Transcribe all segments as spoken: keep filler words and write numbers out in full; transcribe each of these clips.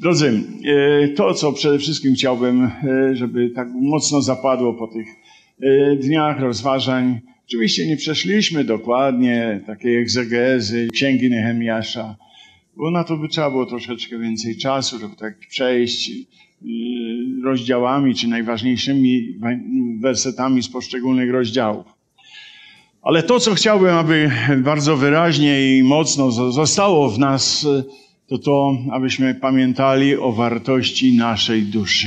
Drodzy, to co przede wszystkim chciałbym, żeby tak mocno zapadło po tych dniach rozważań. Oczywiście nie przeszliśmy dokładnie takiej egzegezy Księgi Nehemiasza, bo na to by trzeba było troszeczkę więcej czasu, żeby tak przejść rozdziałami, czy najważniejszymi wersetami z poszczególnych rozdziałów. Ale to, co chciałbym, aby bardzo wyraźnie i mocno zostało w nas, to to, abyśmy pamiętali o wartości naszej duszy.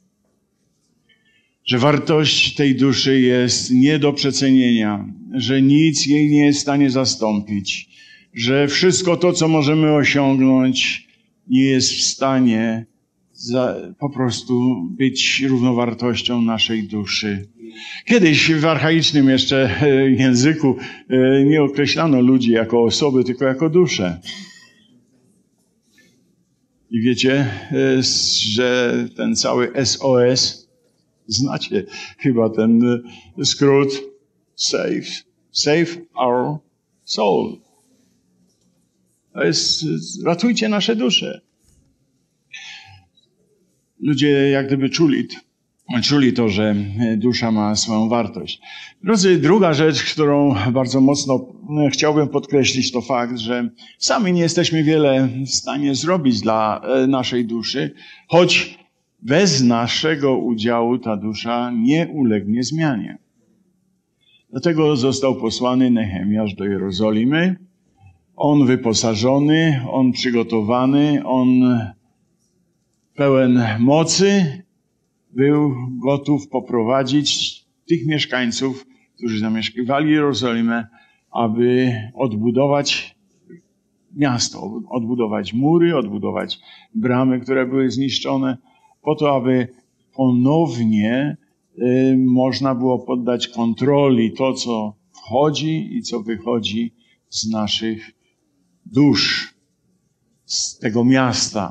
Że wartość tej duszy jest nie do przecenienia, że nic jej nie jest w stanie zastąpić, że wszystko to, co możemy osiągnąć, nie jest w stanie za, po prostu być równowartością naszej duszy. Kiedyś w archaicznym jeszcze języku nie określano ludzi jako osoby, tylko jako dusze. I wiecie, że ten cały S O S, znacie chyba ten skrót Save, Save Our Soul. To jest, ratujcie nasze dusze. Ludzie jak gdyby czuli, czuli to, że dusza ma swoją wartość. Drodzy, druga rzecz, którą bardzo mocno chciałbym podkreślić, to fakt, że sami nie jesteśmy wiele w stanie zrobić dla naszej duszy, choć bez naszego udziału ta dusza nie ulegnie zmianie. Dlatego został posłany Nehemiasz do Jerozolimy. On wyposażony, on przygotowany, on pełen mocy, był gotów poprowadzić tych mieszkańców, którzy zamieszkiwali Jerozolimę, aby odbudować miasto, odbudować mury, odbudować bramy, które były zniszczone, po to, aby ponownie y, można było poddać kontroli to, co wchodzi i co wychodzi z naszych dusz, z tego miasta.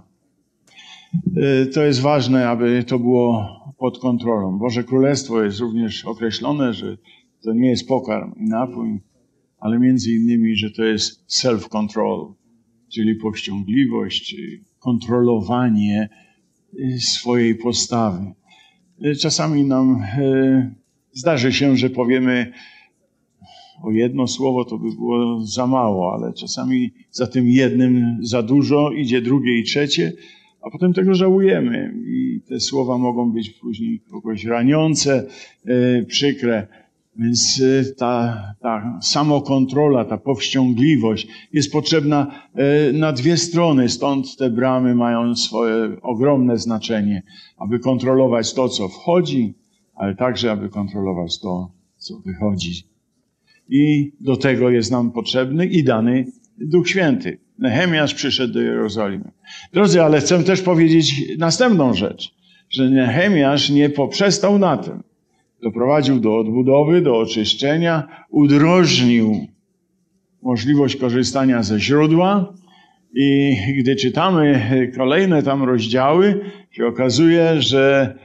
Y, to jest ważne, aby to było pod kontrolą. Boże Królestwo jest również określone, że to nie jest pokarm i napój, ale między innymi, że to jest self-control, czyli powściągliwość, czy kontrolowanie swojej postawy. Czasami nam e, zdarzy się, że powiemy o jedno słowo, to by było za mało, ale czasami za tym jednym za dużo, idzie drugie i trzecie, a potem tego żałujemy i te słowa mogą być później kogoś raniące, e, przykre. Więc ta, ta samokontrola, ta powściągliwość jest potrzebna na dwie strony. Stąd te bramy mają swoje ogromne znaczenie, aby kontrolować to, co wchodzi, ale także, aby kontrolować to, co wychodzi. I do tego jest nam potrzebny i dany Duch Święty. Nehemiasz przyszedł do Jerozolimy. Drodzy, ale chcę też powiedzieć następną rzecz, że Nehemiasz nie poprzestał na tym. Doprowadził do odbudowy, do oczyszczenia, udrożnił możliwość korzystania ze źródła i gdy czytamy kolejne tam rozdziały, się okazuje, że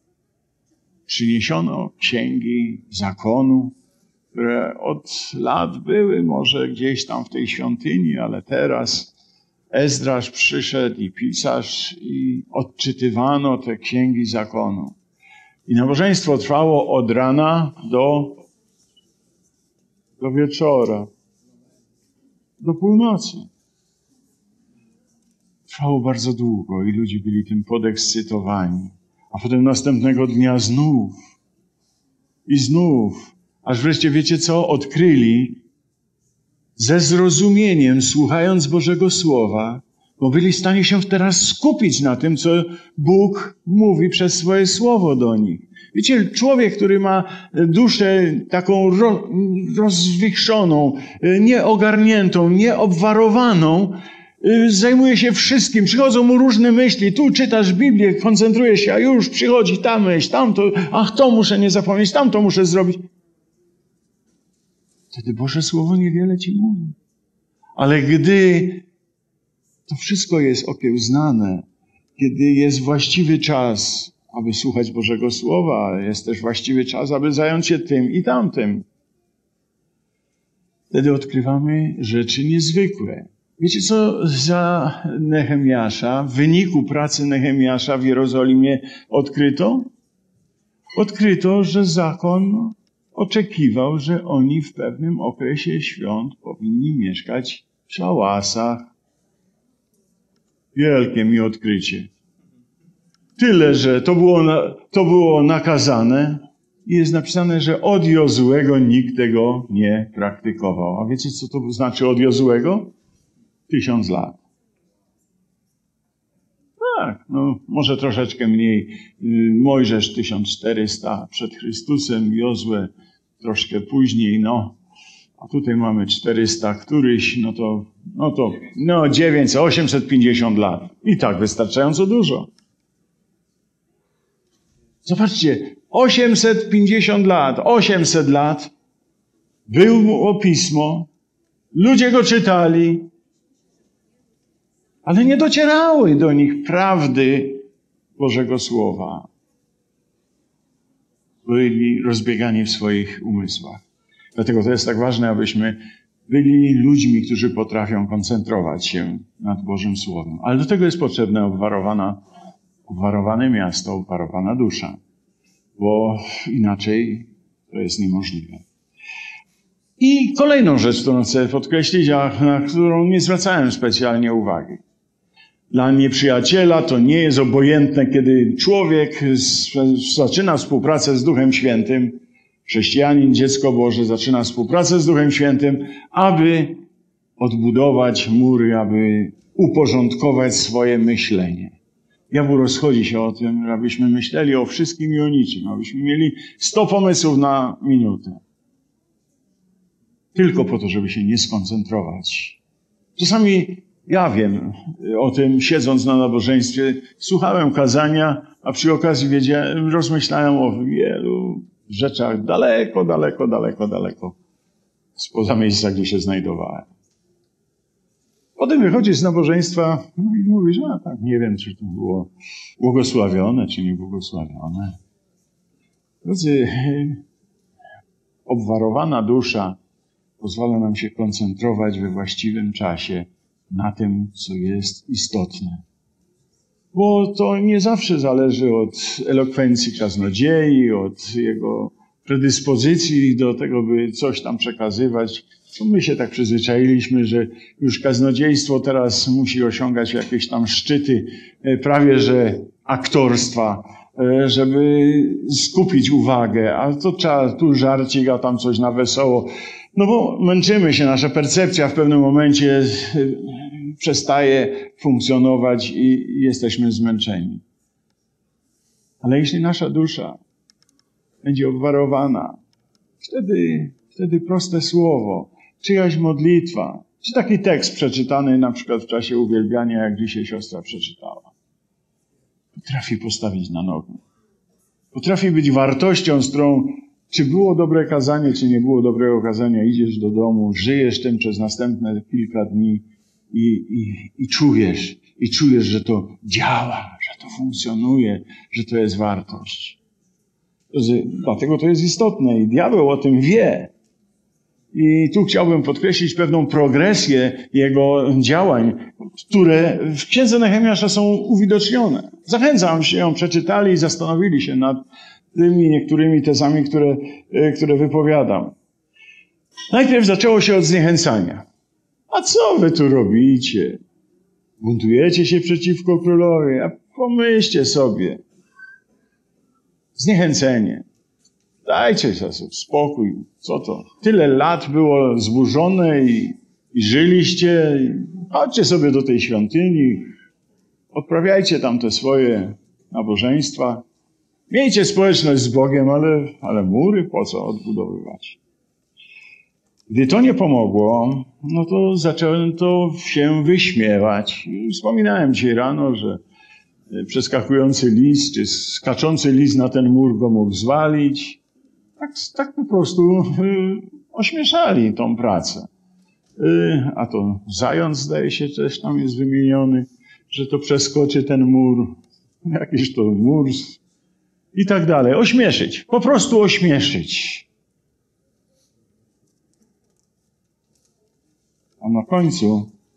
przyniesiono księgi zakonu, które od lat były może gdzieś tam w tej świątyni, ale teraz Ezdrasz przyszedł i pisarz i odczytywano te księgi zakonu. I nabożeństwo trwało od rana do, do wieczora, do północy. Trwało bardzo długo i ludzie byli tym podekscytowani. A potem następnego dnia znów i znów, aż wreszcie wiecie co? Odkryli ze zrozumieniem, słuchając Bożego Słowa, bo byli w stanie się teraz skupić na tym, co Bóg mówi przez swoje słowo do nich. Wiecie, człowiek, który ma duszę taką ro, rozwichrzoną, nieogarniętą, nieobwarowaną, zajmuje się wszystkim. Przychodzą mu różne myśli. Tu czytasz Biblię, koncentruje się, a już przychodzi ta myśl, tamto, ach, to muszę nie zapomnieć, tamto muszę zrobić. Wtedy Boże Słowo niewiele ci mówi. Ale gdy to wszystko jest okiełznane, kiedy jest właściwy czas, aby słuchać Bożego Słowa, jest też właściwy czas, aby zająć się tym i tamtym. Wtedy odkrywamy rzeczy niezwykłe. Wiecie co za Nehemiasza, w wyniku pracy Nehemiasza w Jerozolimie odkryto? Odkryto, że zakon oczekiwał, że oni w pewnym okresie świąt powinni mieszkać w szałasach. Wielkie mi odkrycie. Tyle, że to było, na, to było nakazane i jest napisane, że od Jozuego nikt tego nie praktykował. A wiecie, co to znaczy od Jozuego? Tysiąc lat. Tak, no może troszeczkę mniej. Mojżesz tysiąc czterysta przed Chrystusem, Jozue troszkę później, no. A tutaj mamy czterysta któryś, no to, no to, no dziewięćset, osiemset pięćdziesiąt lat. I tak wystarczająco dużo. Zobaczcie, osiemset pięćdziesiąt lat, osiemset lat było pismo, ludzie go czytali, ale nie docierały do nich prawdy Bożego Słowa. Byli rozbiegani w swoich umysłach. Dlatego to jest tak ważne, abyśmy byli ludźmi, którzy potrafią koncentrować się nad Bożym Słowem. Ale do tego jest potrzebne obwarowana, obwarowane miasto, obwarowana dusza. Bo inaczej to jest niemożliwe. I kolejną rzecz, którą chcę podkreślić, a na którą nie zwracałem specjalnie uwagi. Dla nieprzyjaciela to nie jest obojętne, kiedy człowiek zaczyna współpracę z Duchem Świętym, chrześcijanin, dziecko Boże zaczyna współpracę z Duchem Świętym, aby odbudować mury, aby uporządkować swoje myślenie. Diabeł rozchodzi się o tym, abyśmy myśleli o wszystkim i o niczym, abyśmy mieli sto pomysłów na minutę. Tylko po to, żeby się nie skoncentrować. Czasami ja wiem o tym, siedząc na nabożeństwie, słuchałem kazania, a przy okazji wiedziałem, rozmyślałem o wielu rzeczach daleko, daleko, daleko, daleko spoza miejsca, gdzie się znajdowałem. Potem wychodzisz z nabożeństwa no i mówisz, a tak, nie wiem, czy to było błogosławione, czy nie błogosławione. Drodzy, obwarowana dusza pozwala nam się koncentrować we właściwym czasie na tym, co jest istotne. Bo to nie zawsze zależy od elokwencji kaznodziei, od jego predyspozycji do tego, by coś tam przekazywać. To my się tak przyzwyczailiśmy, że już kaznodziejstwo teraz musi osiągać jakieś tam szczyty prawie że aktorstwa, żeby skupić uwagę. A to trzeba tu żarcik, a tam coś na wesoło. No bo męczymy się, nasza percepcja w pewnym momencie przestaje funkcjonować i jesteśmy zmęczeni. Ale jeśli nasza dusza będzie obwarowana, wtedy, wtedy proste słowo, czyjaś modlitwa, czy taki tekst przeczytany na przykład w czasie uwielbiania, jak dzisiaj siostra przeczytała, potrafi postawić na nogi. Potrafi być wartością, z którą czy było dobre kazanie, czy nie było dobrego kazania, idziesz do domu, żyjesz tym przez następne kilka dni i, i, i czujesz, i czujesz, że to działa, że to funkcjonuje, że to jest wartość. Dlatego to jest istotne i diabeł o tym wie. I tu chciałbym podkreślić pewną progresję jego działań, które w księdze Nehemiasza są uwidocznione. Zachęcam się, ją przeczytali i zastanowili się nad tymi niektórymi tezami, które, które wypowiadam. Najpierw zaczęło się od zniechęcania. A co wy tu robicie? Buntujecie się przeciwko królowi? A pomyślcie sobie. Zniechęcenie. Dajcie sobie spokój. Co to? Tyle lat było zburzone i, i żyliście. Chodźcie sobie do tej świątyni. Odprawiajcie tam te swoje nabożeństwa. Miejcie społeczność z Bogiem, ale, ale mury po co odbudowywać? Gdy to nie pomogło, no to zaczęto się wyśmiewać. I wspominałem dzisiaj rano, że przeskakujący lis, czy skaczący lis na ten mur go mógł zwalić. Tak, tak po prostu y, ośmieszali tą pracę. Y, a to zając, zdaje się, też tam jest wymieniony, że to przeskoczy ten mur. Jakiś to mur i tak dalej. Ośmieszyć. Po prostu ośmieszyć. A na końcu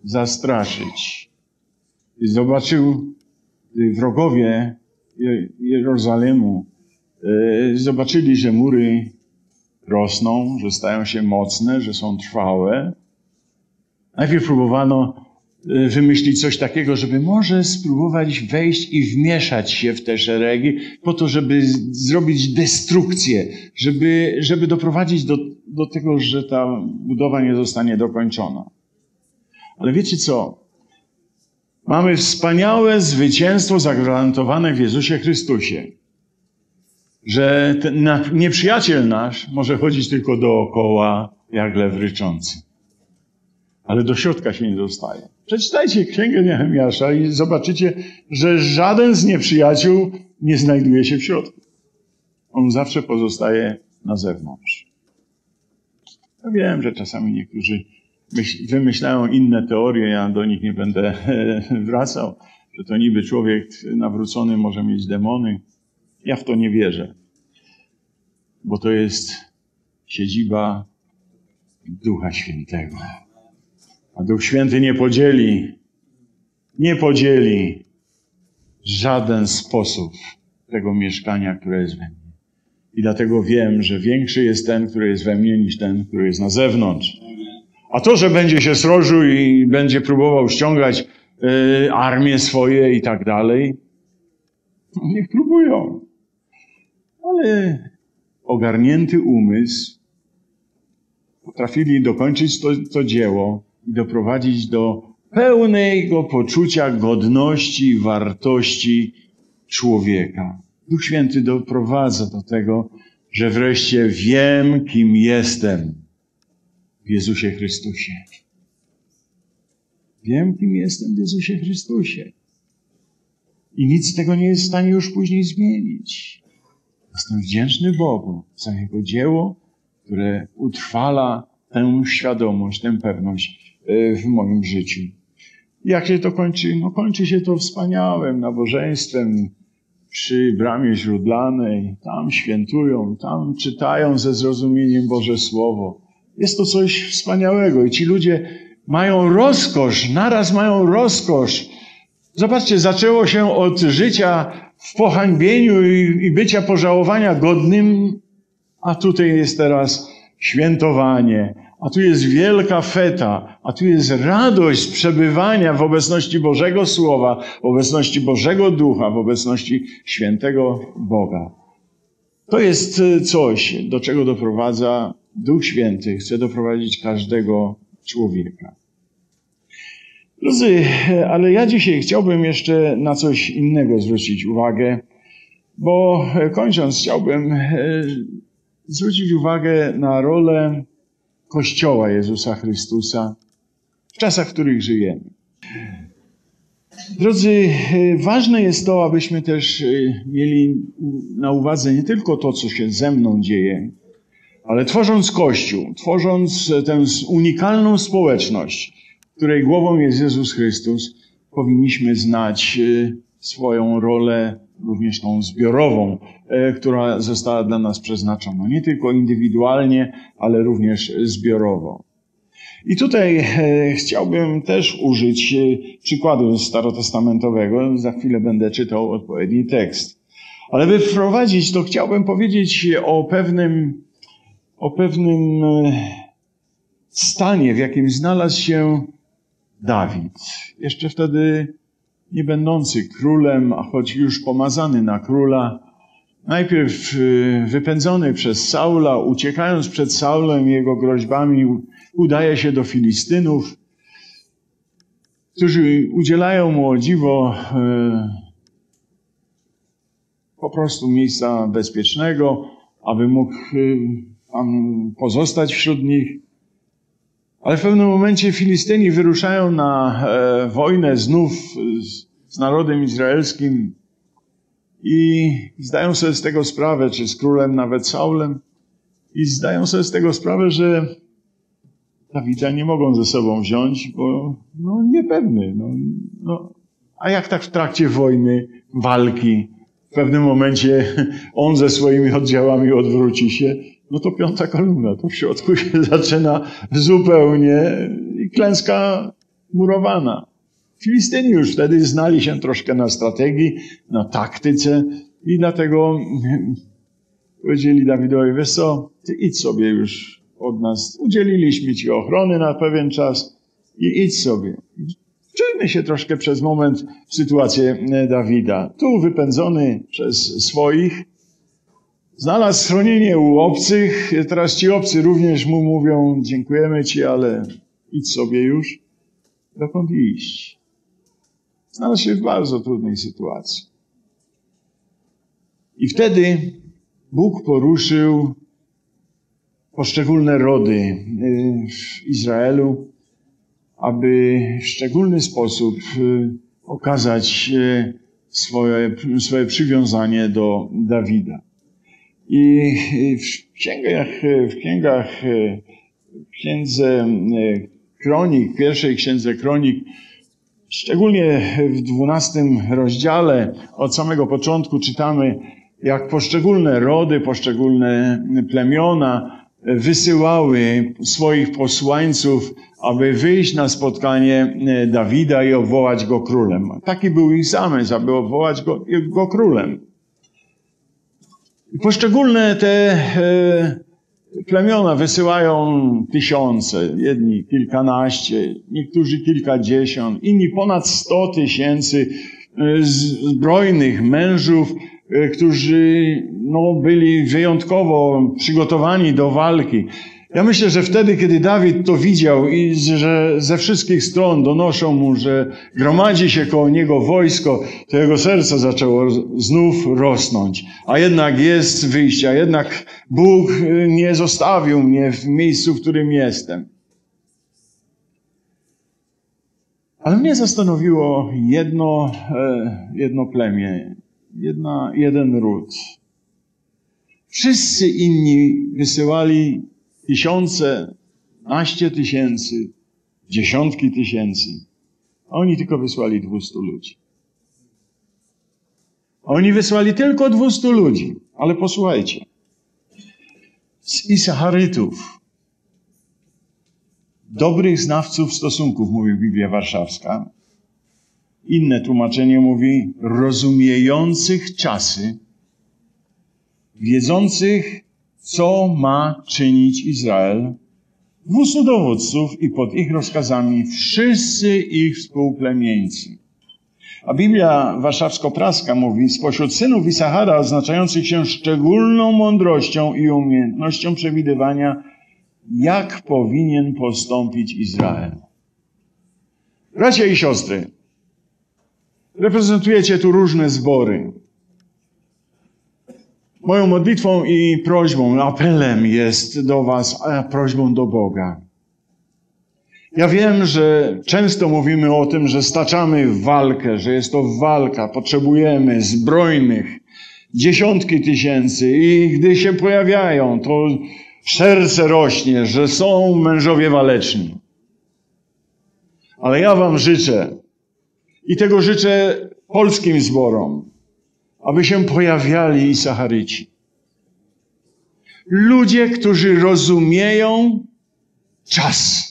zastraszyć. I zobaczył wrogowie Jerozolimu, zobaczyli, że mury rosną, że stają się mocne, że są trwałe. Najpierw próbowano wymyślić coś takiego, żeby może spróbować wejść i wmieszać się w te szeregi po to, żeby zrobić destrukcję, żeby, żeby doprowadzić do, do tego, że ta budowa nie zostanie dokończona. Ale wiecie co? Mamy wspaniałe zwycięstwo zagwarantowane w Jezusie Chrystusie. Że ten nieprzyjaciel nasz może chodzić tylko dookoła jak lew ryczący. Ale do środka się nie dostaje. Przeczytajcie Księgę Nehemiasza i zobaczycie, że żaden z nieprzyjaciół nie znajduje się w środku. On zawsze pozostaje na zewnątrz. Ja wiem, że czasami niektórzy myśl, wymyślają inne teorie, ja do nich nie będę wracał, że to niby człowiek nawrócony może mieć demony. Ja w to nie wierzę, bo to jest siedziba Ducha Świętego. A Duch Święty nie podzieli, nie podzieli w żaden sposób tego mieszkania, które jest we mnie. I dlatego wiem, że większy jest ten, który jest we mnie, niż ten, który jest na zewnątrz. A to, że będzie się srożył i będzie próbował ściągać y, armię swoje i tak dalej, no niech próbują. Ale ogarnięty umysł potrafili dokończyć to, to dzieło i doprowadzić do pełnego poczucia godności i wartości człowieka. Duch Święty doprowadza do tego, że wreszcie wiem, kim jestem w Jezusie Chrystusie. Wiem, kim jestem w Jezusie Chrystusie. I nic tego nie jest w stanie już później zmienić. Jestem wdzięczny Bogu za Jego dzieło, które utrwala tę świadomość, tę pewność w moim życiu. Jak się to kończy? No kończy się to wspaniałym nabożeństwem przy bramie źródlanej. Tam świętują, tam czytają ze zrozumieniem Boże Słowo. Jest to coś wspaniałego i ci ludzie mają rozkosz, naraz mają rozkosz. Zobaczcie, zaczęło się od życia w pohańbieniu i, i bycia pożałowania godnym, a tutaj jest teraz świętowanie, a tu jest wielka feta, a tu jest radość przebywania w obecności Bożego Słowa, w obecności Bożego Ducha, w obecności świętego Boga. To jest coś, do czego doprowadza Duch Święty. Chce doprowadzić każdego człowieka. Drodzy, ale ja dzisiaj chciałbym jeszcze na coś innego zwrócić uwagę, bo kończąc chciałbym zwrócić uwagę na rolę Kościoła Jezusa Chrystusa w czasach, w których żyjemy. Drodzy, ważne jest to, abyśmy też mieli na uwadze nie tylko to, co się ze mną dzieje, ale tworząc Kościół, tworząc tę unikalną społeczność, której głową jest Jezus Chrystus, powinniśmy znać swoją rolę, również tą zbiorową, która została dla nas przeznaczona. Nie tylko indywidualnie, ale również zbiorowo. I tutaj chciałbym też użyć przykładu starotestamentowego. Za chwilę będę czytał odpowiedni tekst. Ale by wprowadzić, to chciałbym powiedzieć o pewnym, o pewnym stanie, w jakim znalazł się Dawid. Jeszcze wtedy nie będący królem, a choć już pomazany na króla, najpierw wypędzony przez Saula, uciekając przed Saulem i jego groźbami, udaje się do Filistynów, którzy udzielają mu o dziwo po prostu miejsca bezpiecznego, aby mógł tam pozostać wśród nich. Ale w pewnym momencie Filistyni wyruszają na e, wojnę znów z, z narodem izraelskim i zdają sobie z tego sprawę, czy z królem, nawet Saulem, i zdają sobie z tego sprawę, że Dawida nie mogą ze sobą wziąć, bo no niepewny. No, no, a jak tak w trakcie wojny, walki, w pewnym momencie on ze swoimi oddziałami odwróci się, no to piąta kolumna, to w środku się zaczyna zupełnie i klęska murowana. Filistyni już wtedy znali się troszkę na strategii, na taktyce i dlatego powiedzieli Dawidowi, wiesz co, ty idź sobie już od nas. Udzieliliśmy ci ochrony na pewien czas i idź sobie. Wczujmy się troszkę przez moment w sytuację Dawida. Tu wypędzony przez swoich, znalazł schronienie u obcych. Teraz ci obcy również mu mówią, dziękujemy ci, ale idź sobie już. Dokąd iść? Znalazł się w bardzo trudnej sytuacji. I wtedy Bóg poruszył poszczególne rody w Izraelu, aby w szczególny sposób okazać swoje, swoje przywiązanie do Dawida. I w księgach, w księgach, w księdze Kronik, w pierwszej księdze Kronik, szczególnie w dwunastym rozdziale, od samego początku czytamy, jak poszczególne rody, poszczególne plemiona wysyłały swoich posłańców, aby wyjść na spotkanie Dawida i obwołać go królem. Taki był ich zamysł, aby obwołać go, go królem. I poszczególne te e, plemiona wysyłają tysiące, jedni kilkanaście, niektórzy kilkadziesiąt, inni ponad sto tysięcy zbrojnych mężów, którzy no, byli wyjątkowo przygotowani do walki. Ja myślę, że wtedy, kiedy Dawid to widział i że ze wszystkich stron donoszą mu, że gromadzi się koło niego wojsko, to jego serce zaczęło znów rosnąć. A jednak jest wyjście, a jednak Bóg nie zostawił mnie w miejscu, w którym jestem. Ale mnie zastanowiło jedno, jedno plemię, jedna, jeden ród. Wszyscy inni wysyłali tysiące, naście tysięcy, dziesiątki tysięcy. A oni tylko wysłali dwustu ludzi. Oni wysłali tylko dwustu ludzi. Ale posłuchajcie. Z Isacharytów, dobrych znawców stosunków, mówi Biblia Warszawska. Inne tłumaczenie mówi rozumiejących czasy, wiedzących, co ma czynić Izrael, dwustu dowódców i pod ich rozkazami wszyscy ich współplemieńcy. A Biblia Warszawsko-Praska mówi, spośród synów Isachara oznaczających się szczególną mądrością i umiejętnością przewidywania, jak powinien postąpić Izrael. Bracia i siostry, reprezentujecie tu różne zbory. Moją modlitwą i prośbą, apelem jest do was, a prośbą do Boga. Ja wiem, że często mówimy o tym, że staczamy w walkę, że jest to walka, potrzebujemy zbrojnych, dziesiątki tysięcy i gdy się pojawiają, to serce rośnie, że są mężowie waleczni. Ale ja wam życzę i tego życzę polskim zborom, aby się pojawiali Isacharyci. Ludzie, którzy rozumieją czas.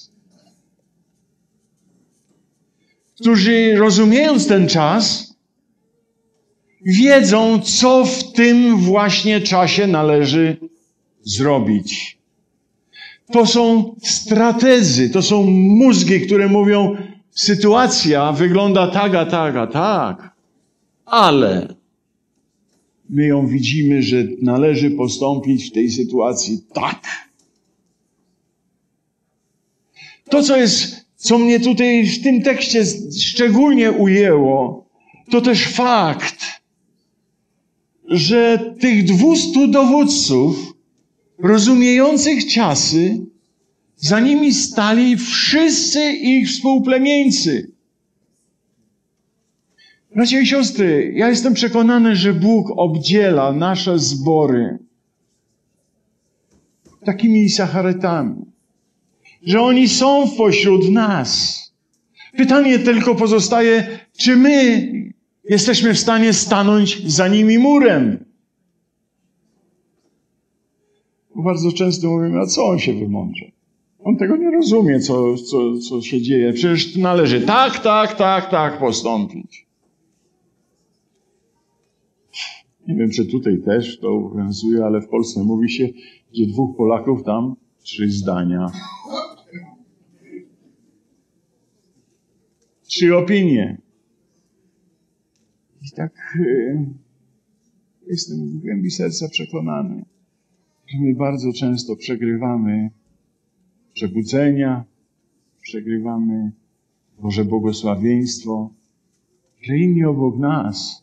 Którzy rozumiejąc ten czas, wiedzą, co w tym właśnie czasie należy zrobić. To są strategzy, to są mózgi, które mówią, sytuacja wygląda tak, a tak, a tak, ale my ją widzimy, że należy postąpić w tej sytuacji tak. To, co jest, co mnie tutaj w tym tekście szczególnie ujęło, to też fakt, że tych dwustu dowódców rozumiejących czasy, za nimi stali wszyscy ich współplemieńcy. Bracia i siostry, ja jestem przekonany, że Bóg obdziela nasze zbory takimi Isacharytami, że oni są pośród nas. Pytanie tylko pozostaje, czy my jesteśmy w stanie stanąć za nimi murem. Bo bardzo często mówimy, a co on się wymądrze? On tego nie rozumie, co, co, co się dzieje. Przecież należy tak, tak, tak, tak postąpić. Nie wiem, czy tutaj też to obowiązuje, ale w Polsce mówi się, że dwóch Polaków tam trzy zdania. Trzy opinie. I tak e, jestem w głębi serca przekonany, że my bardzo często przegrywamy przebudzenia, przegrywamy Boże błogosławieństwo, że inni obok nas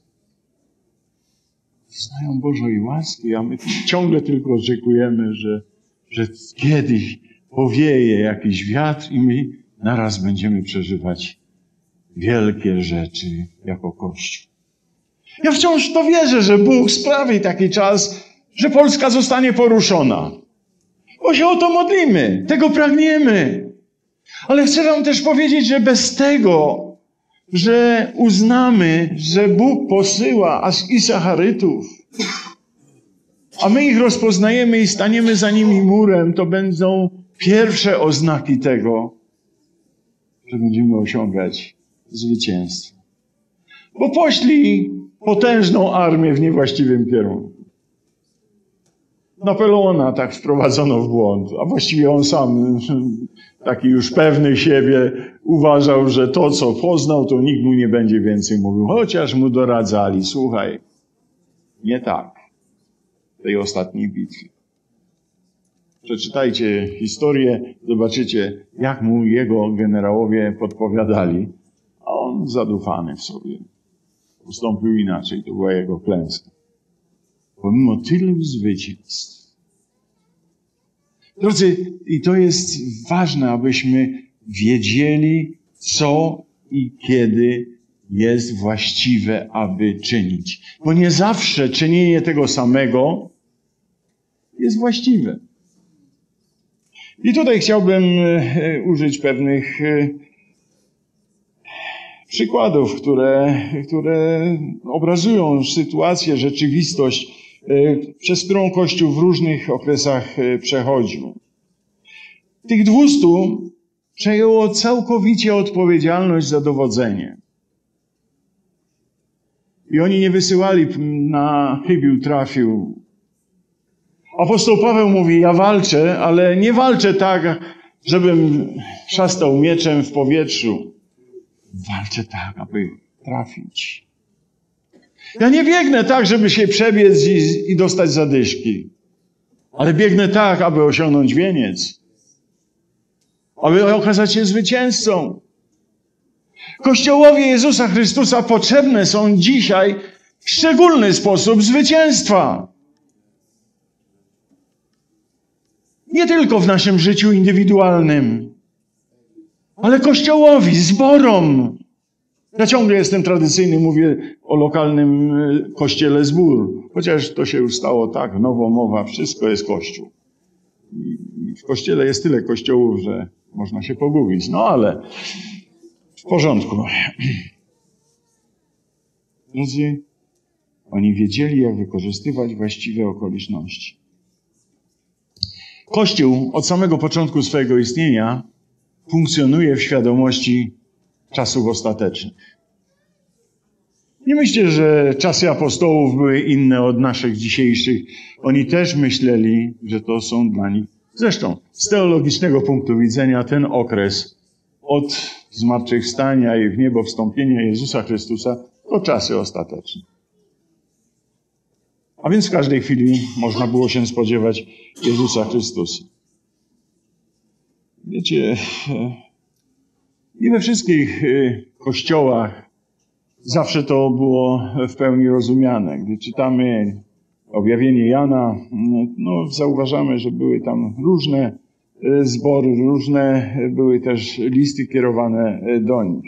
znają Bożej łaski, a my ciągle tylko oczekujemy, że, że kiedyś powieje jakiś wiatr i my naraz będziemy przeżywać wielkie rzeczy jako Kościół. Ja wciąż w to wierzę, że Bóg sprawi taki czas, że Polska zostanie poruszona. Bo się o to modlimy, tego pragniemy. Ale chcę wam też powiedzieć, że bez tego, że uznamy, że Bóg posyła i Sacharytów, a my ich rozpoznajemy i staniemy za nimi murem, to będą pierwsze oznaki tego, że będziemy osiągać zwycięstwo. Bo poślij potężną armię w niewłaściwym kierunku. Napoleona tak wprowadzono w błąd, a właściwie on sam, taki już pewny siebie, uważał, że to, co poznał, to nikt mu nie będzie więcej mówił. Chociaż mu doradzali, słuchaj, nie tak, w tej ostatniej bitwie. Przeczytajcie historię, zobaczycie, jak mu jego generałowie podpowiadali, a on zadufany w sobie. Postąpił inaczej, to była jego klęska. Pomimo tylu zwycięstw. Drodzy, i to jest ważne, abyśmy wiedzieli, co i kiedy jest właściwe, aby czynić. Bo nie zawsze czynienie tego samego jest właściwe. I tutaj chciałbym użyć pewnych przykładów, które, które obrazują sytuację, rzeczywistość, przez którą Kościół w różnych okresach przechodził. Tych dwustu przejęło całkowicie odpowiedzialność za dowodzenie. I oni nie wysyłali na chybił trafił. Apostoł Paweł mówi, ja walczę, ale nie walczę tak, żebym szastał mieczem w powietrzu. Walczę tak, aby trafić. Ja nie biegnę tak, żeby się przebiec i, i dostać zadyszki. Ale biegnę tak, aby osiągnąć wieniec. Aby okazać się zwycięzcą. Kościołowi Jezusa Chrystusa potrzebne są dzisiaj w szczególny sposób zwycięstwa. Nie tylko w naszym życiu indywidualnym, ale Kościołowi, zborom. Ja ciągle jestem tradycyjny, mówię o lokalnym kościele zbór. Chociaż to się już stało tak, nowomowa, wszystko jest Kościół. I w kościele jest tyle kościołów, że można się pogubić. No ale w porządku. Drodzy, oni wiedzieli, jak wykorzystywać właściwe okoliczności. Kościół od samego początku swojego istnienia funkcjonuje w świadomości czasów ostatecznych. Nie myślcie, że czasy apostołów były inne od naszych dzisiejszych. Oni też myśleli, że to są dla nich. Zresztą z teologicznego punktu widzenia ten okres od zmartwychwstania i w niebo wstąpienia Jezusa Chrystusa to czasy ostateczne. A więc w każdej chwili można było się spodziewać Jezusa Chrystusa. Wiecie, nie we wszystkich kościołach zawsze to było w pełni rozumiane. Gdy czytamy objawienie Jana, no zauważamy, że były tam różne zbory, różne były też listy kierowane do nich.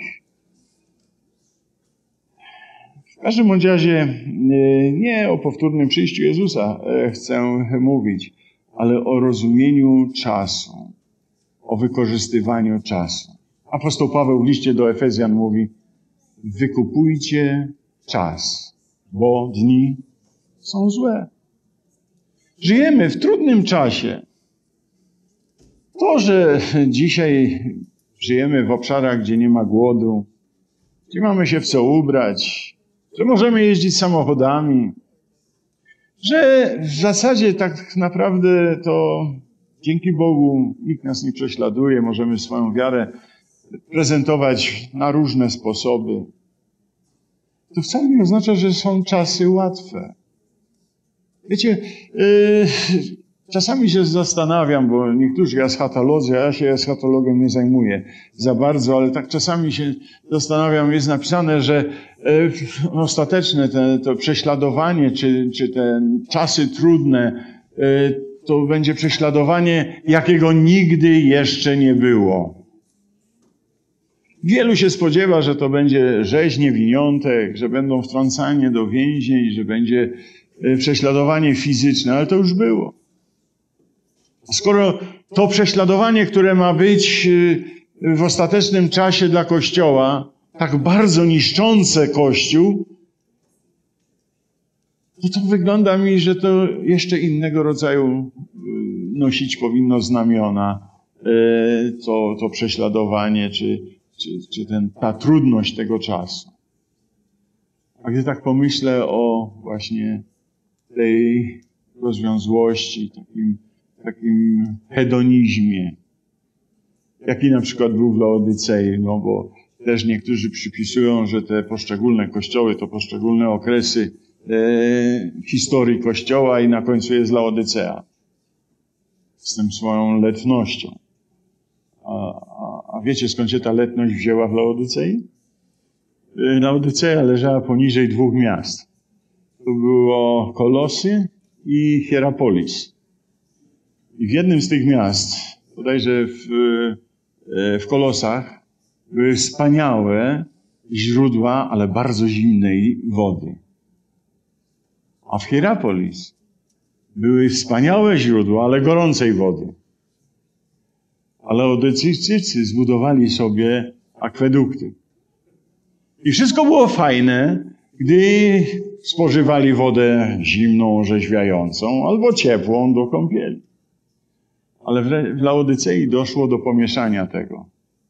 W każdym bądź razie nie o powtórnym przyjściu Jezusa chcę mówić, ale o rozumieniu czasu, o wykorzystywaniu czasu. Apostoł Paweł w liście do Efezjan mówi, wykupujcie czas, bo dni są złe. Żyjemy w trudnym czasie. To, że dzisiaj żyjemy w obszarach, gdzie nie ma głodu, gdzie mamy się w co ubrać, że możemy jeździć samochodami, że w zasadzie tak naprawdę to dzięki Bogu nikt nas nie prześladuje, możemy swoją wiarę prezentować na różne sposoby. To wcale nie oznacza, że są czasy łatwe. Wiecie, yy, czasami się zastanawiam, bo niektórzy eschatolodzy, a ja się eschatologią nie zajmuję za bardzo, ale tak czasami się zastanawiam, jest napisane, że yy, ostateczne te, to prześladowanie, czy, czy te czasy trudne, yy, to będzie prześladowanie, jakiego nigdy jeszcze nie było. Wielu się spodziewa, że to będzie rzeź niewiniątek, że będą wtrącanie do więzień, że będzie prześladowanie fizyczne, ale to już było. Skoro to prześladowanie, które ma być w ostatecznym czasie dla Kościoła, tak bardzo niszczące Kościół, to to wygląda mi, że to jeszcze innego rodzaju nosić powinno znamiona, to, to prześladowanie, czy, czy, czy ten, ta trudność tego czasu. A gdy tak pomyślę o właśnie tej rozwiązłości, takim, takim hedonizmie, jaki na przykład był w Laodycei, no bo też niektórzy przypisują, że te poszczególne kościoły to poszczególne okresy e, historii Kościoła i na końcu jest Laodycea z tym swoją letnością. A, a, a wiecie, skąd się ta letność wzięła w Laodycei? Laodycea leżała poniżej dwóch miast. To było Kolosy i Hierapolis. I w jednym z tych miast, bodajże w, w Kolosach, były wspaniałe źródła, ale bardzo zimnej wody. A w Hierapolis były wspaniałe źródła, ale gorącej wody. Ale Laodycyjczycy zbudowali sobie akwedukty. I wszystko było fajne, gdy spożywali wodę zimną, orzeźwiającą, albo ciepłą do kąpieli. Ale w Laodycei doszło do pomieszania tego.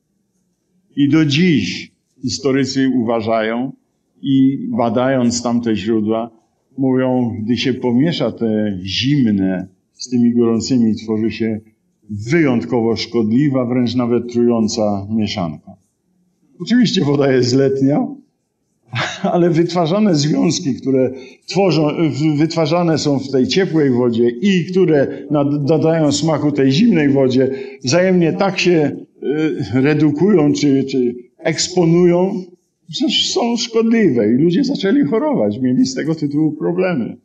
I do dziś historycy uważają i badając tamte źródła, mówią, gdy się pomiesza te zimne z tymi gorącymi, tworzy się wyjątkowo szkodliwa, wręcz nawet trująca mieszanka. Oczywiście woda jest letnia, ale wytwarzane związki, które tworzą, wytwarzane są w tej ciepłej wodzie i które dodają smaku tej zimnej wodzie, wzajemnie tak się redukują czy, czy eksponują, że są szkodliwe i ludzie zaczęli chorować, mieli z tego tytułu problemy.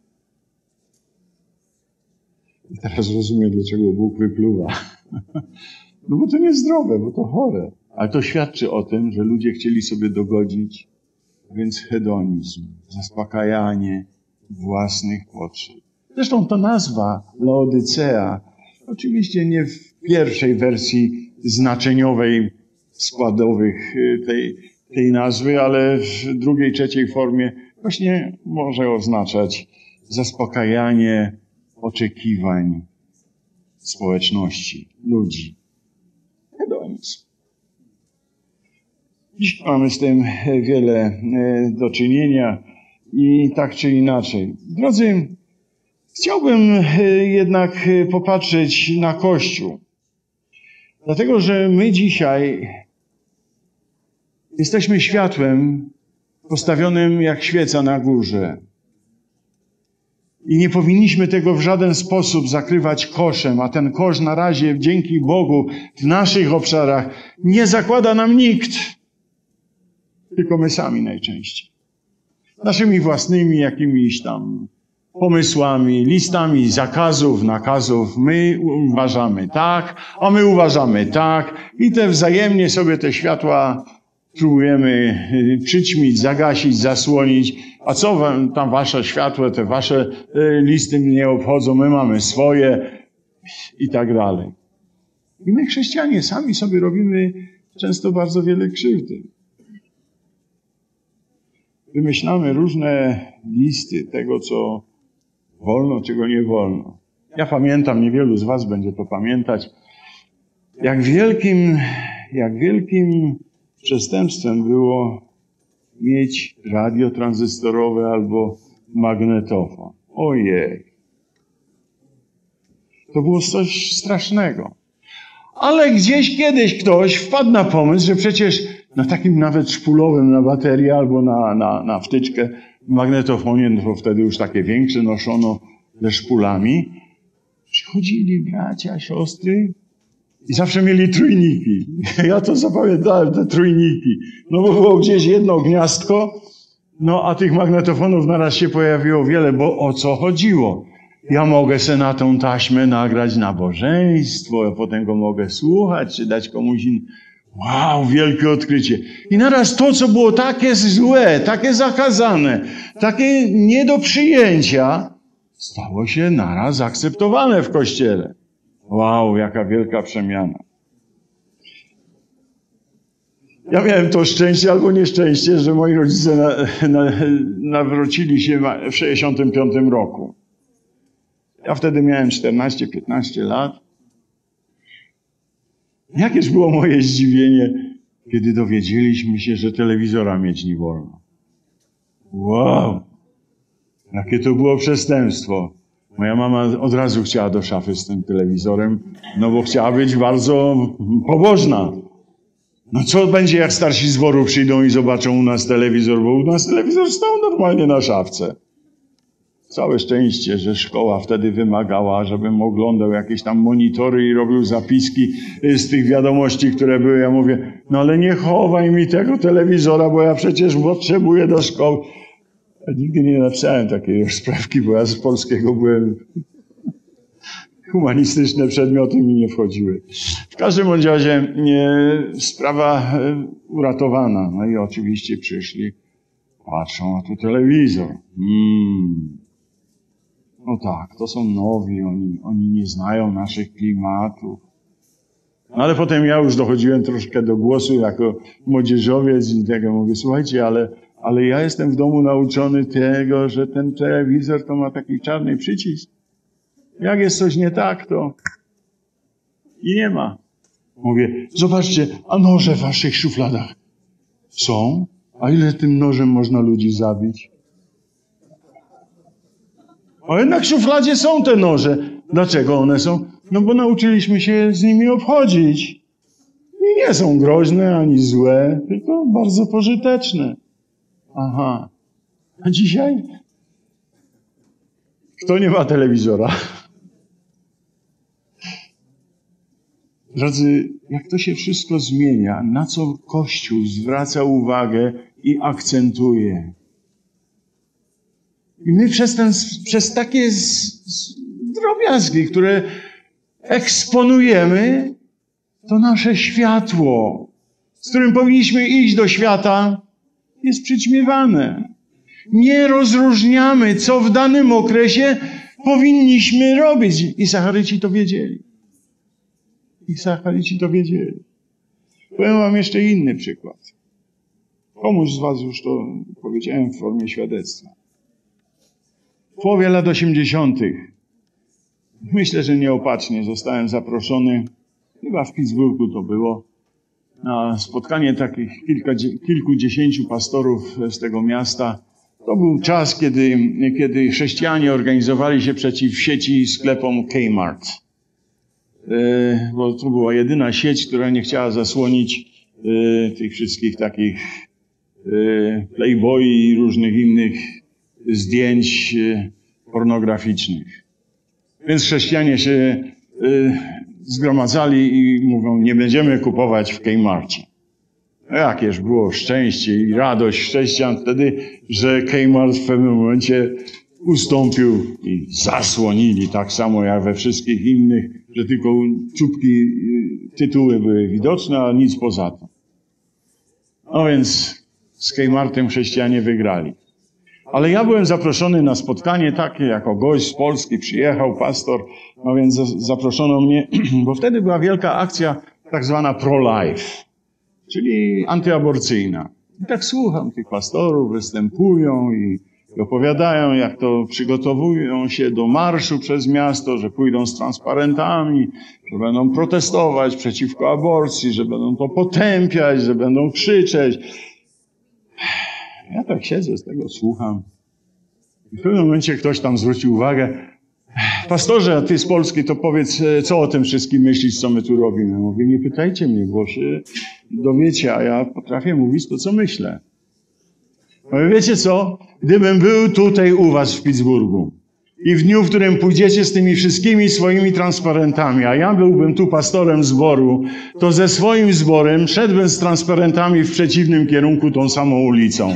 I teraz rozumiem, dlaczego Bóg wypluwa. No bo to niezdrowe, bo to chore. Ale to świadczy o tym, że ludzie chcieli sobie dogodzić, więc hedonizm, zaspokajanie własnych potrzeb. Zresztą ta nazwa Laodycea, oczywiście nie w pierwszej wersji znaczeniowej składowych tej, tej nazwy, ale w drugiej, trzeciej formie właśnie może oznaczać zaspokajanie oczekiwań społeczności, ludzi. Hedonizm. Dziś mamy z tym wiele do czynienia i tak czy inaczej. Drodzy, chciałbym jednak popatrzeć na Kościół. Dlatego, że my dzisiaj jesteśmy światłem postawionym jak świeca na górze. I nie powinniśmy tego w żaden sposób zakrywać koszem, a ten kosz na razie, dzięki Bogu, w naszych obszarach nie zakłada nam nikt. Tylko my sami najczęściej. Naszymi własnymi jakimiś tam pomysłami, listami zakazów, nakazów. My uważamy tak, a my uważamy tak. I te wzajemnie sobie te światła próbujemy przyćmić, zagasić, zasłonić. A co wam tam wasze światło, te wasze listy nie obchodzą, my mamy swoje i tak dalej. I my chrześcijanie sami sobie robimy często bardzo wiele krzywdy. Wymyślamy różne listy tego, co wolno, czego nie wolno. Ja pamiętam, niewielu z was będzie to pamiętać, Jak wielkim, jak wielkim przestępstwem było mieć radio tranzystorowe albo magnetofon. Ojej. To było coś strasznego. Ale gdzieś kiedyś ktoś wpadł na pomysł, że przecież na takim nawet szpulowym na baterię albo na, na, na wtyczkę w magnetofonie, no to wtedy już takie większe noszono ze szpulami, przychodzili bracia, siostry i zawsze mieli trójniki. Ja to zapamiętałem, te trójniki. No bo było gdzieś jedno gniazdko, no a tych magnetofonów naraz się pojawiło wiele, bo o co chodziło? Ja mogę se na tą taśmę nagrać nabożeństwo, a potem go mogę słuchać, czy dać komuś innemu. Wow, wielkie odkrycie. I naraz to, co było takie złe, takie zakazane, takie nie do przyjęcia, stało się naraz akceptowane w Kościele. Wow, jaka wielka przemiana. Ja miałem to szczęście albo nieszczęście, że moi rodzice na, na, nawrócili się w sześćdziesiątym piątym roku. Ja wtedy miałem czternaście piętnaście lat. Jakież było moje zdziwienie, kiedy dowiedzieliśmy się, że telewizora mieć nie wolno. Wow! Jakie to było przestępstwo. Moja mama od razu chciała do szafy z tym telewizorem, no bo chciała być bardzo pobożna. No co będzie, jak starsi zboru przyjdą i zobaczą u nas telewizor, bo u nas telewizor stał normalnie na szafce. Całe szczęście, że szkoła wtedy wymagała, żebym oglądał jakieś tam monitory i robił zapiski z tych wiadomości, które były. Ja mówię, no ale nie chowaj mi tego telewizora, bo ja przecież potrzebuję do szkoły. Ja nigdy nie napisałem takiej rozprawki, bo ja z polskiego byłem... Humanistyczne przedmioty mi nie wchodziły. W każdym bądź razie nie, sprawa uratowana. No i oczywiście przyszli, patrzą, a tu telewizor. Hmm. No tak, to są nowi, oni, oni nie znają naszych klimatów. No ale potem ja już dochodziłem troszkę do głosu jako młodzieżowiec i tego mówię, słuchajcie, ale, ale ja jestem w domu nauczony tego, że ten telewizor to ma taki czarny przycisk. Jak jest coś nie tak, to i nie ma. Mówię, zobaczcie, a noże w waszych szufladach są? A ile tym nożem można ludzi zabić? A jednak w szufladzie są te noże. Dlaczego one są? No bo nauczyliśmy się z nimi obchodzić. I nie są groźne ani złe, tylko bardzo pożyteczne. Aha. A dzisiaj? Kto nie ma telewizora? Drodzy, jak to się wszystko zmienia, na co Kościół zwraca uwagę i akcentuje. I my przez, ten, przez takie z, z drobiazgi, które eksponujemy, to nasze światło, z którym powinniśmy iść do świata, jest przyćmiewane. Nie rozróżniamy, co w danym okresie powinniśmy robić. I Sacharyci to wiedzieli. I Sacharyci to wiedzieli. Powiem wam jeszcze inny przykład. Komuś z was już to powiedziałem w formie świadectwa. W połowie lat osiemdziesiątych, myślę, że nieopatrznie, zostałem zaproszony, chyba w Pittsburghu to było, na spotkanie takich kilka, kilkudziesięciu pastorów z tego miasta. To był czas, kiedy, kiedy chrześcijanie organizowali się przeciw sieci sklepom Kmart. Yy, bo to była jedyna sieć, która nie chciała zasłonić yy, tych wszystkich takich yy, Playboy i różnych innych zdjęć yy, pornograficznych. Więc chrześcijanie się yy, zgromadzali i mówią, nie będziemy kupować w Kmarcie. Jakież było szczęście i radość chrześcijan wtedy, że Kmart w pewnym momencie ustąpił i zasłonili, tak samo jak we wszystkich innych, że tylko czubki, tytuły były widoczne, a nic poza tym. No więc z Kmartem chrześcijanie wygrali. Ale ja byłem zaproszony na spotkanie takie, jako gość z Polski, przyjechał pastor, no więc zaproszono mnie, bo wtedy była wielka akcja tak zwana pro-life, czyli antyaborcyjna. I tak słucham, tych pastorów występują i I opowiadają, jak to przygotowują się do marszu przez miasto, że pójdą z transparentami, że będą protestować przeciwko aborcji, że będą to potępiać, że będą krzyczeć. Ja tak siedzę, z tego słucham. I w pewnym momencie ktoś tam zwrócił uwagę: pastorze, a ty z Polski, to powiedz, co o tym wszystkim myślisz, co my tu robimy. Mówię: nie pytajcie mnie, bo się dowiecie, a ja potrafię mówić to, co myślę. Mówię: wiecie co? Gdybym był tutaj u was w Pittsburghu i w dniu, w którym pójdziecie z tymi wszystkimi swoimi transparentami, a ja byłbym tu pastorem zboru, to ze swoim zborem szedłbym z transparentami w przeciwnym kierunku tą samą ulicą.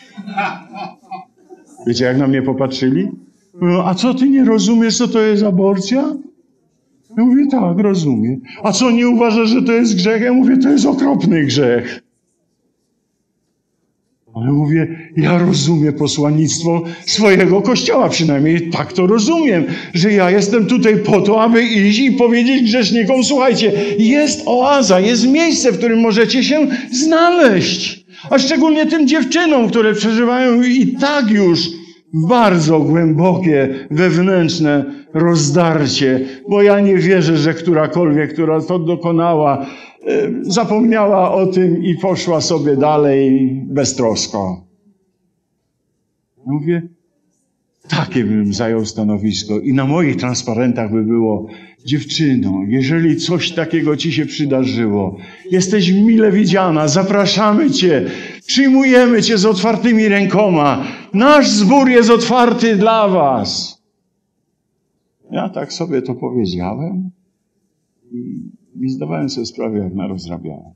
Wiecie, jak na mnie popatrzyli? Mówią: a co, ty nie rozumiesz, co to jest aborcja? Ja mówię: tak, rozumiem. A co, nie uważasz, że to jest grzech? Ja mówię: to jest okropny grzech. Ale mówię: ja rozumiem posłannictwo swojego Kościoła, przynajmniej tak to rozumiem, że ja jestem tutaj po to, aby iść i powiedzieć grzesznikom: słuchajcie, jest oaza, jest miejsce, w którym możecie się znaleźć. A szczególnie tym dziewczynom, które przeżywają i tak już bardzo głębokie, wewnętrzne rozdarcie, bo ja nie wierzę, że którakolwiek, która to dokonała, zapomniała o tym i poszła sobie dalej beztrosko. Mówię: takie bym zajął stanowisko i na moich transparentach by było: dziewczyno, jeżeli coś takiego ci się przydarzyło, jesteś mile widziana, zapraszamy cię, przyjmujemy cię z otwartymi rękoma, nasz zbór jest otwarty dla was. Ja tak sobie to powiedziałem i nie zdawałem sobie sprawy, jak narozrabiałem.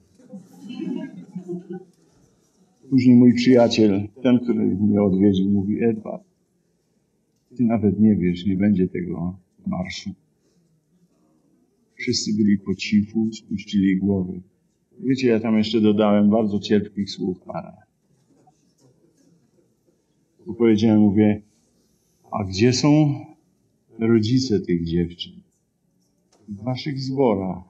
Później mój przyjaciel, ten, który mnie odwiedził, mówi: Edward, ty nawet nie wiesz, nie będzie tego marszu. Wszyscy byli po cichu, spuścili głowy. Wiecie, ja tam jeszcze dodałem bardzo cierpkich słów parę. Bo powiedziałem, mówię: a gdzie są rodzice tych dziewczyn? W waszych zborach.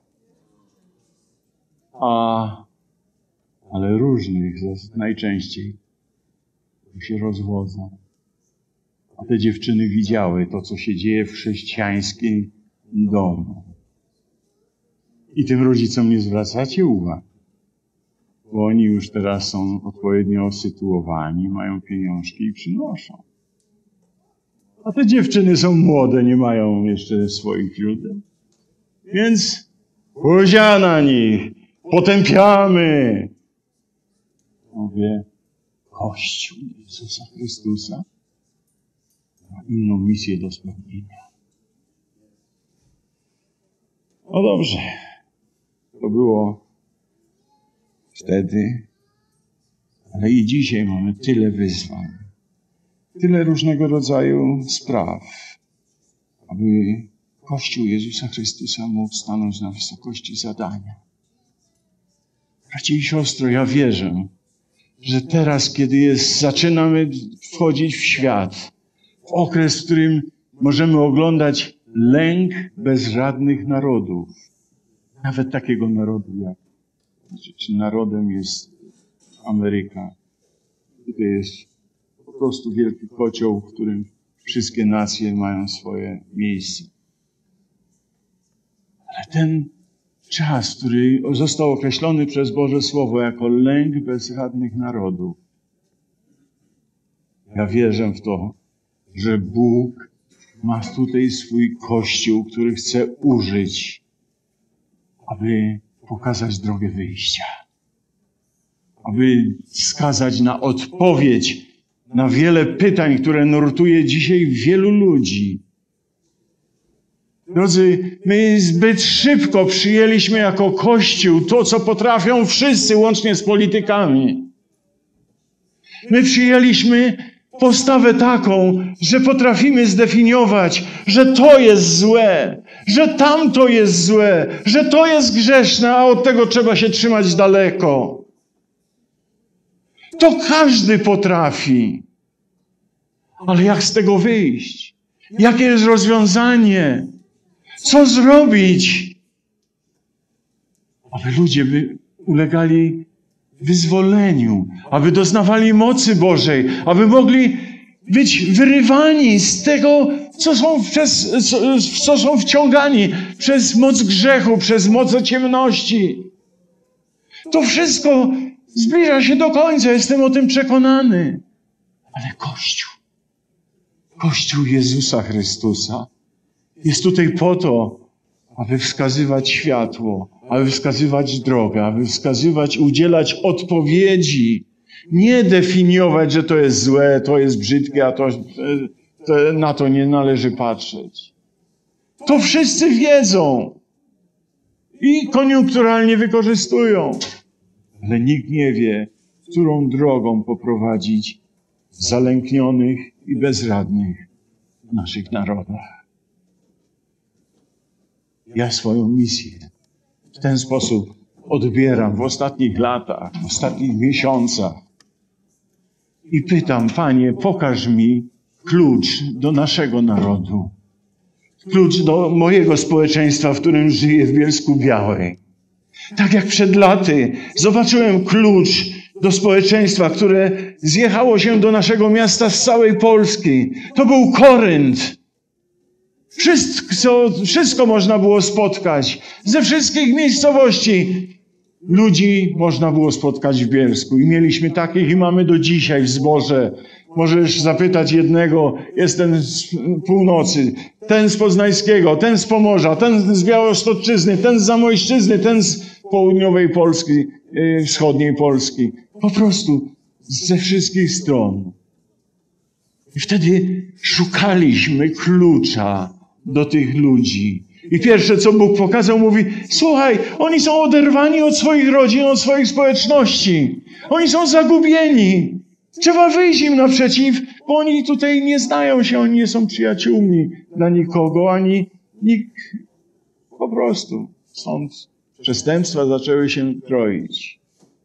A, ale różnych najczęściej się rozwodzą. A te dziewczyny widziały to, co się dzieje w chrześcijańskim domu. I tym rodzicom nie zwracacie uwagi, bo oni już teraz są odpowiednio sytuowani, mają pieniążki i przynoszą. A te dziewczyny są młode, nie mają jeszcze swoich źródeł. Więc buzia na nich, potępiamy. Mówię: Kościół Jezusa Chrystusa ma inną misję do spełnienia. No dobrze, to było wtedy, ale i dzisiaj mamy tyle wyzwań, tyle różnego rodzaju spraw, aby Kościół Jezusa Chrystusa mógł stanąć na wysokości zadania. Bracie i siostro, ja wierzę, że teraz, kiedy jest, zaczynamy wchodzić w świat, w okres, w którym możemy oglądać lęk bezradnych narodów, nawet takiego narodu jak, czy narodem jest Ameryka. Tutaj jest po prostu wielki kocioł, w którym wszystkie nacje mają swoje miejsce. Ale ten czas, który został określony przez Boże Słowo jako lęk bezradnych narodów, ja wierzę w to, że Bóg ma tutaj swój Kościół, który chce użyć, aby pokazać drogę wyjścia, aby wskazać na odpowiedź na wiele pytań, które nurtuje dzisiaj wielu ludzi. Drodzy, my zbyt szybko przyjęliśmy jako Kościół to, co potrafią wszyscy, łącznie z politykami. My przyjęliśmy postawę taką, że potrafimy zdefiniować, że to jest złe, że tamto jest złe, że to jest grzeszne, a od tego trzeba się trzymać daleko. To każdy potrafi. Ale jak z tego wyjść? Jakie jest rozwiązanie? Co zrobić, aby ludzie by ulegali wyzwoleniu, aby doznawali mocy Bożej, aby mogli być wyrywani z tego, co są, przez, co, w co są wciągani przez moc grzechu, przez moc ciemności. To wszystko zbliża się do końca, jestem o tym przekonany. Ale Kościół, Kościół Jezusa Chrystusa jest tutaj po to, aby wskazywać światło, aby wskazywać drogę, aby wskazywać, udzielać odpowiedzi. Nie definiować, że to jest złe, to jest brzydkie, a to, to na to nie należy patrzeć. To wszyscy wiedzą i koniunkturalnie wykorzystują. Ale nikt nie wie, którą drogą poprowadzić zalęknionych i bezradnych w naszych narodach. Ja swoją misję w ten sposób odbieram w ostatnich latach, w ostatnich miesiącach. I pytam, Panie, pokaż mi klucz do naszego narodu. Klucz do mojego społeczeństwa, w którym żyję w Bielsku Białej. Tak jak przed laty zobaczyłem klucz do społeczeństwa, które zjechało się do naszego miasta z całej Polski. To był Korynt. Wszystko, wszystko można było spotkać. Ze wszystkich miejscowości ludzi można było spotkać w Bielsku. I mieliśmy takich i mamy do dzisiaj w zborze. Możesz zapytać jednego, jest ten z północy, ten z Poznańskiego, ten z Pomorza, ten z Białostoczyzny, ten z Zamojszczyzny, ten z południowej Polski, yy, wschodniej Polski. Po prostu ze wszystkich stron. I wtedy szukaliśmy klucza do tych ludzi. I pierwsze, co Bóg pokazał, mówi, słuchaj, oni są oderwani od swoich rodzin, od swoich społeczności. Oni są zagubieni. Trzeba wyjść im naprzeciw, bo oni tutaj nie znają się, oni nie są przyjaciółmi dla nikogo, ani nikt. Po prostu. Stąd przestępstwa zaczęły się kroić.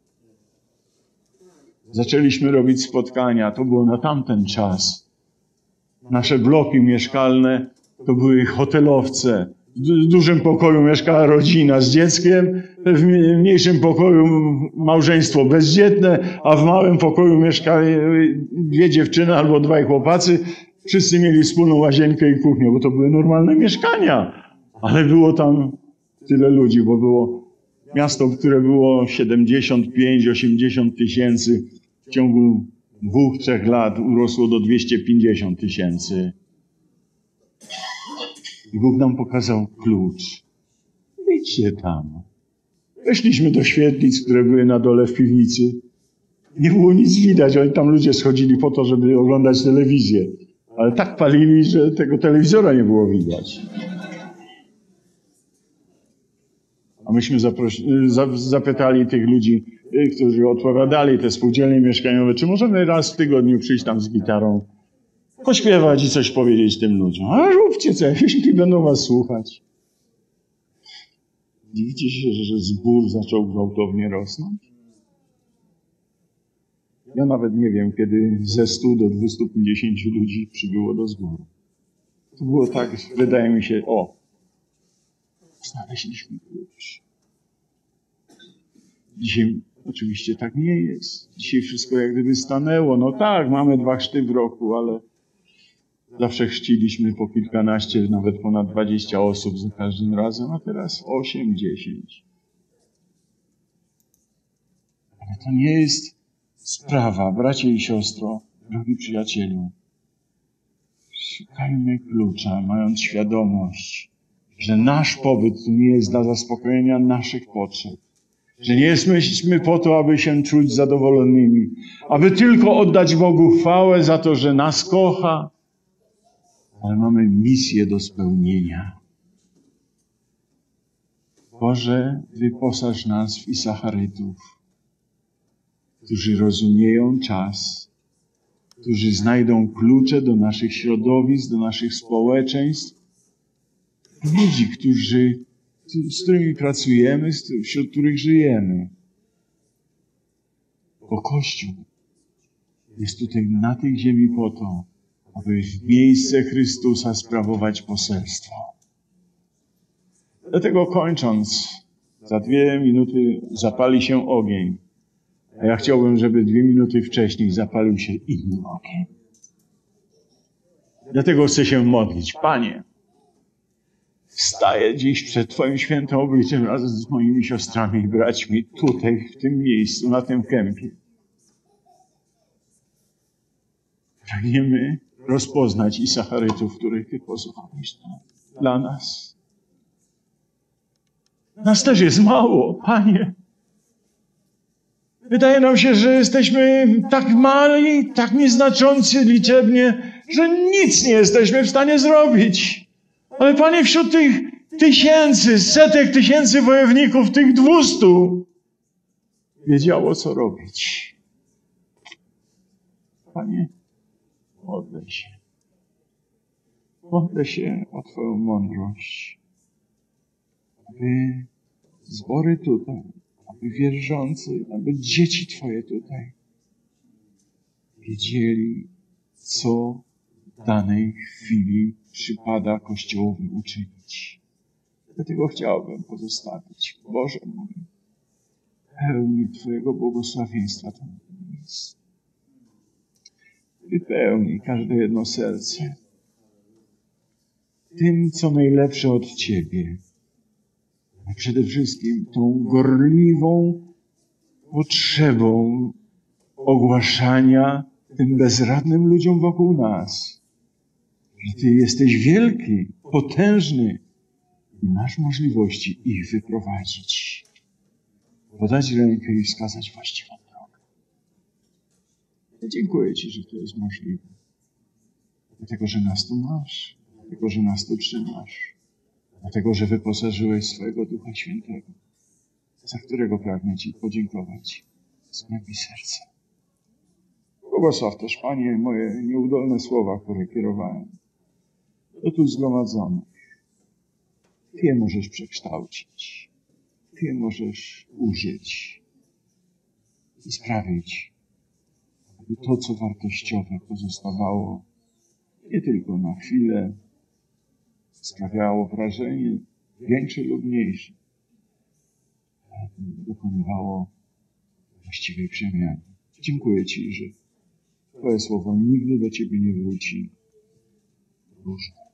Zaczęliśmy robić spotkania. To było na tamten czas. Nasze bloki mieszkalne to były hotelowce. W dużym pokoju mieszkała rodzina z dzieckiem, w mniejszym pokoju małżeństwo bezdzietne, a w małym pokoju mieszkały dwie dziewczyny albo dwaj chłopacy. Wszyscy mieli wspólną łazienkę i kuchnię, bo to były normalne mieszkania. Ale było tam tyle ludzi, bo było miasto, które było siedemdziesiąt pięć osiemdziesiąt tysięcy, w ciągu dwóch, trzech lat urosło do dwieście pięćdziesiąt tysięcy. I Bóg nam pokazał klucz. Idźcie tam. Weszliśmy do świetlic, które były na dole w piwnicy. Nie było nic widać. Oni tam ludzie schodzili po to, żeby oglądać telewizję. Ale tak palili, że tego telewizora nie było widać. A myśmy zaprosi- za- zapytali tych ludzi, którzy odpowiadali te spółdzielnie mieszkaniowe, czy możemy raz w tygodniu przyjść tam z gitarą, pośpiewać i coś powiedzieć tym ludziom. A róbcie coś, jeśli będą was słuchać. Dziwicie się, że zbór zaczął gwałtownie rosnąć? Ja nawet nie wiem, kiedy ze stu do dwustu pięćdziesięciu ludzi przybyło do zboru. To było tak, wydaje mi się, o, znaleźliśmy klucz. Dzisiaj oczywiście tak nie jest. Dzisiaj wszystko jak gdyby stanęło. No tak, mamy dwa chrzty w roku, ale zawsze chrzciliśmy po kilkanaście, nawet ponad dwadzieścia osób za każdym razem, a teraz osiem, dziesięć. Ale to nie jest sprawa, bracie i siostro, drogi przyjacielu. Szukajmy klucza, mając świadomość, że nasz pobyt tu nie jest dla zaspokojenia naszych potrzeb. Że nie jesteśmy po to, aby się czuć zadowolonymi, aby tylko oddać Bogu chwałę za to, że nas kocha, ale mamy misję do spełnienia. Boże, wyposaż nas w Isacharytów, którzy rozumieją czas, którzy znajdą klucze do naszych środowisk, do naszych społeczeństw, ludzi, którzy, z którymi pracujemy, wśród których żyjemy. Bo Kościół jest tutaj na tej ziemi po to, aby w miejsce Chrystusa sprawować poselstwo. Dlatego kończąc, za dwie minuty zapali się ogień. A ja chciałbym, żeby dwie minuty wcześniej zapalił się inny ogień. Dlatego chcę się modlić. Panie, staję dziś przed Twoim świętym obliczem razem z moimi siostrami i braćmi tutaj, w tym miejscu, na tym kępie. Pragniemy rozpoznać i Sacharytów, których Ty posłałeś dla nas. Nas też jest mało, Panie. Wydaje nam się, że jesteśmy tak mali, tak nieznaczący liczebnie, że nic nie jesteśmy w stanie zrobić. Ale Panie, wśród tych tysięcy, setek tysięcy wojowników, tych dwustu, wiedziało, co robić. Panie, modlę się. Modlę się o Twoją mądrość, aby zbory tutaj, aby wierzący, aby dzieci Twoje tutaj wiedzieli, co w danej chwili przypada Kościołowi uczynić. Dlatego chciałbym pozostawić, Boże mój, pełni Twojego błogosławieństwa tam miejscu. Wypełnij każde jedno serce tym, co najlepsze od Ciebie. A przede wszystkim tą gorliwą potrzebą ogłaszania tym bezradnym ludziom wokół nas, że Ty jesteś wielki, potężny i masz możliwości ich wyprowadzić. Podać rękę i wskazać właściwą drogę. Ja dziękuję Ci, że to jest możliwe. Dlatego, że nas tu masz. Dlatego, że nas tu trzymasz. Dlatego, że wyposażyłeś swojego Ducha Świętego, za którego pragnę Ci podziękować z głębi serca. Błogosław też, Panie, moje nieudolne słowa, które kierowałem do tu zgromadzonych. Ty je możesz przekształcić. Ty je możesz użyć i sprawić, aby to, co wartościowe, pozostawało nie tylko na chwilę, sprawiało wrażenie większe lub mniejsze, ale dokonywało właściwej przemiany. Dziękuję Ci, że Twoje słowo nigdy do Ciebie nie wróci. Boże.